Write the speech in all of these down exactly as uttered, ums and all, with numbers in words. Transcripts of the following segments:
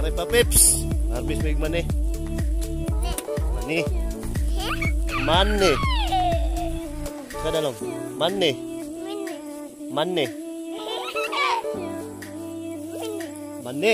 Ari pa pips. Harvest mig mani. Mani. Mani. Kada long. Mani. Mani. Mani.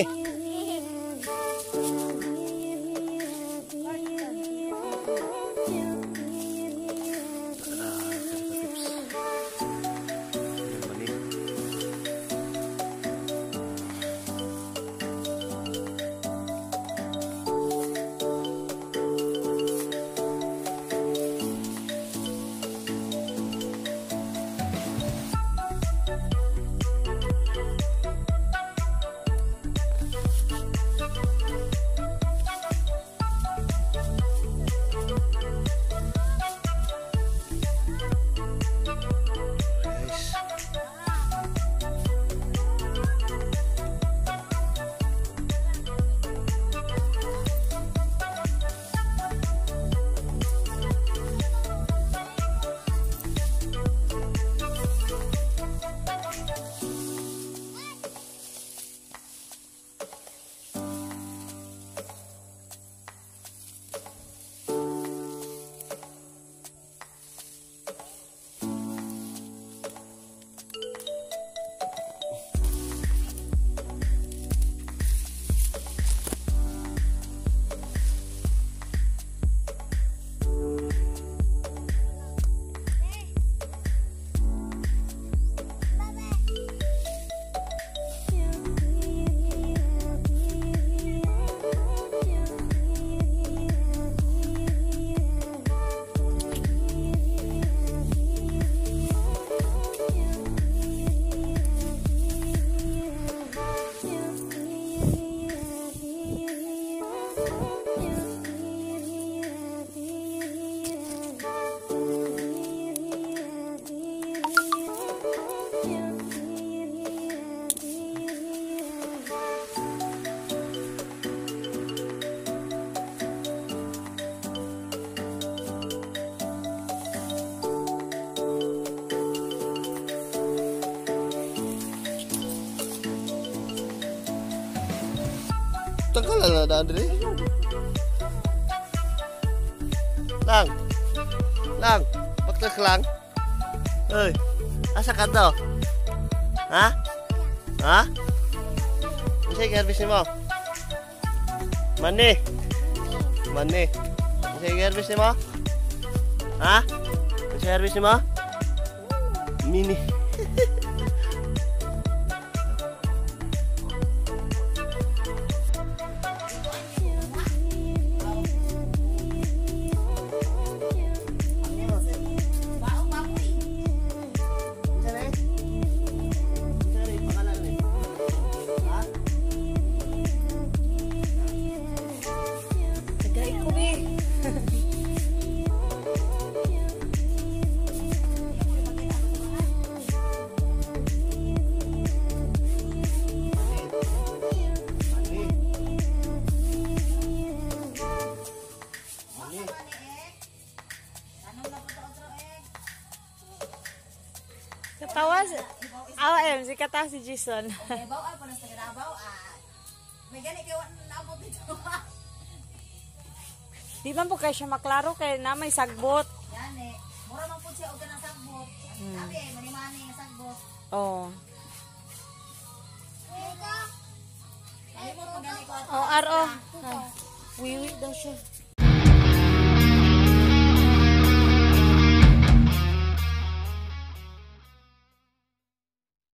Tengkal lah ada Andre. Lang. Lang, bakal kelang. Hei, asa kanto? Hah? Hah? Bisa gerbis ni mo? Mani? Mani? Bisa gerbis ni mo? Hah? Bisa gerbis ni mo? Mini. Ketawa si awa em si katawa si Jason. Bau apa nasi bau ah. Megani kay nabot dito. Di man po kayo siya maklaro kay na may sagbot. Yan eh. Mura man po siya og kanang sagbot. Sabi eh mani-mani nga sagbot. Oh. Ay mo to gani ko. Oh, aro. Wiwi daw siya.